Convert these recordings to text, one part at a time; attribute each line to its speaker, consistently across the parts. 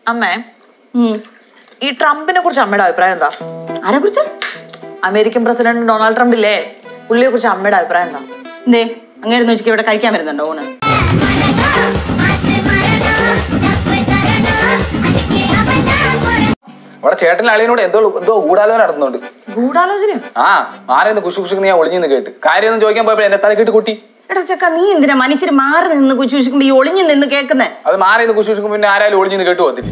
Speaker 1: അമ്മേ ഈ ട്രംപിനെ കുറിച്ച് അമ്മയുടെ അഭിപ്രായം എന്താ?
Speaker 2: ആരെ കുറിച്ച്?
Speaker 1: അമേരിക്കൻ പ്രസിഡന്റ് ഡൊണാൾഡ് ട്രംപ് ഇല്ലേ, പുള്ളിയെ കുറിച്ച് അമ്മയുടെ അഭിപ്രായം എന്താ?
Speaker 2: എന്തേ അങ്ങനെ വെച്ചിട്ട് ഇവിടെ കഴിക്കാൻ വരുന്നുണ്ടോ ഊണ്?
Speaker 3: അവിടെ ചേട്ടൻ അളിയനോട് എന്തോ ഗൂഢാലോചന നടത്തുന്നുണ്ട്.
Speaker 1: ഗൂഢാലോചന?
Speaker 3: ആ ആരെന്ന് കുശു കുശുക്ക് ഞാൻ ഒളിഞ്ഞെന്ന് കേട്ട് കാര്യമൊന്നും ചോദിക്കാൻ പോയപ്പോ എന്റെ തലക്കിട്ട് കുട്ടി.
Speaker 2: എടാ ചക്ക, നീ എന്തിനാ മനുഷ്യര് മാറി നിന്ന് കുശുക്കുമ്പോ ഈ ഒളിഞ്ഞു നിന്ന് കേൾക്കുന്നേ?
Speaker 3: അത് മാറി നിന്ന് കുശുക്കുമ്പോ പിന്നെ ആരായാലും ഒളിഞ്ഞെന്ന് കേട്ടു പോകത്തില്ല.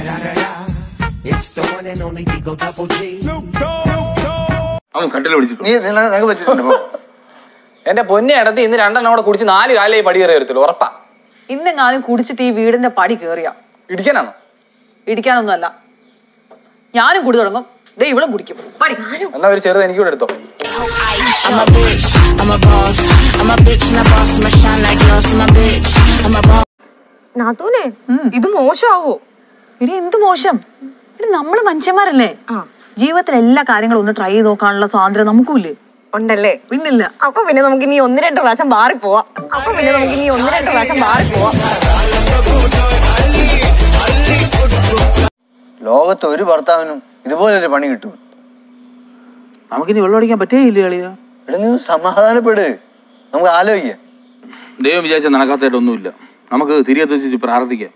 Speaker 3: എന്റെ പൊന്നെ ഇടത്ത് ഇന്ന് 2 എണ്ണം കൂടെ കുടിച്ച് 4 കാലേ പടി കയറി വരത്തുള്ളൂ, ഉറപ്പാ.
Speaker 1: ഇന്നെങ്ങാനും കുടിച്ചിട്ട് ഈ വീടിന്റെ പടി കേറിയാ
Speaker 3: ഇടിക്കാനാണോ?
Speaker 1: ഇടിക്കാനൊന്നും അല്ല, ഞാനും കുടി തുടങ്ങും, ദേ ഇവളും കുടിക്കും. പടി.
Speaker 3: എന്നാ ഒരു ചെറുത് എനിക്ക് കൂടെ എടുത്തോ.
Speaker 1: ഇത് മോശമാവോ? ഇടി എന്ത് മോശം? ഇടി നമ്മള് മനുഷ്യന്മാരല്ലേ, ജീവിതത്തിൽ എല്ലാ കാര്യങ്ങളും ഒന്ന് ട്രൈ ചെയ്ത് നോക്കാനുള്ള സ്വാതന്ത്ര്യം നമുക്കുമില്ലേ?
Speaker 4: ഉണ്ടല്ലേ?
Speaker 1: പിന്നില്ല.
Speaker 4: അപ്പൊ പിന്നെ നമുക്ക് ഇനി 1-2 പ്രാവശ്യം മാറിപ്പോവാം.
Speaker 5: ലോകത്ത് ഒരു ഭർത്താവിനും ഇതുപോലൊരു പണി കിട്ടും.
Speaker 6: നമുക്കിനി വെള്ളം അടിക്കാൻ പറ്റേ ഇല്ല കളിയാ.
Speaker 5: ഇവിടെ നിന്ന് സമാധാനപ്പെട്, നമുക്ക് ആലോചിക്കാം.
Speaker 6: ദൈവം വിചാരിച്ച നടക്കാത്തായിട്ടൊന്നുമില്ല, നമുക്ക് തിരികെ പ്രാർത്ഥിക്കാം.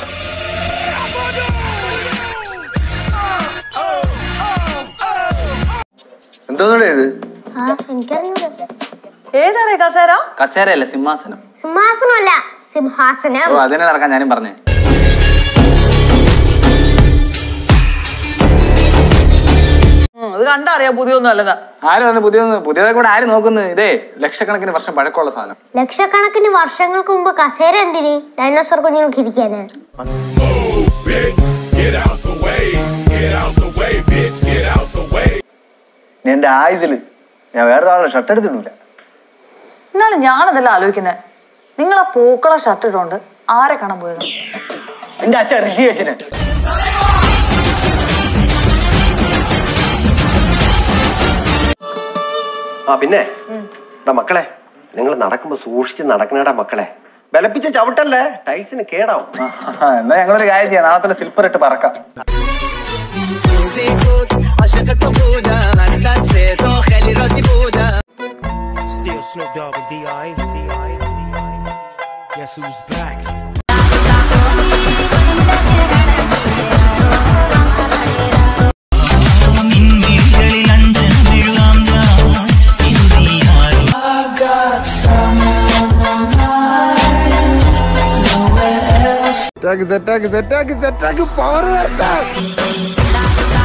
Speaker 5: എന്തോന്നൂടെ ഇത്?
Speaker 1: ഏതാണ് കസേര?
Speaker 3: കസേരയല്ല, സിംഹാസനം.
Speaker 7: സിംഹാസനമല്ല, സിംഹാസനം.
Speaker 3: ഓ അതിനെ നടക്കാൻ ഞാനും പറഞ്ഞേ.
Speaker 1: അത് കണ്ടറിയാം പുതിയൊന്നും അല്ലെന്ന്.
Speaker 3: ആര് പറഞ്ഞു പുതിയതൊക്കെ കൂടെ ആര് നോക്കുന്നത്? ഇതേ ലക്ഷക്കണക്കിന് വർഷം പഴക്കമുള്ള സാധനം.
Speaker 7: ലക്ഷക്കണക്കിന് വർഷങ്ങൾക്ക് മുമ്പ് കസേര എന്തിന്? ഡൈനോസർ കുഞ്ഞുങ്ങൾക്ക് ഇരിക്കാന്.
Speaker 5: എന്റെ ആയുസില് ഞാൻ വേറൊരാളുടെ ഷർട്ട് എടുത്തിട്ടില്ല.
Speaker 1: എന്നാലും ഞാനതല്ല ആലോചിക്കുന്നത്, നിങ്ങൾ ആ പൂക്കള ഷർട്ട് ഇട്ടുകൊണ്ട് ആരെ കാണാൻ പോയത്?
Speaker 5: എന്റെ അച്ഛൻ ഋഷികേശന്.
Speaker 8: പിന്നെ മക്കളെ, നിങ്ങൾ നടക്കുമ്പോ സൂക്ഷിച്ച് നടക്കണേടാ മക്കളെ. ബലപ്പിച്ച ചവിട്ടല്ലേ, ടൈൽസിന് കേടാവും.
Speaker 3: എന്നാ ഞങ്ങളൊരു കാര്യം ചെയ്യാം, നാളത്തെ സ്ലിപ്പർ ഇട്ട് പറക്കാം.
Speaker 8: സെറ്റാക്ക് പവർ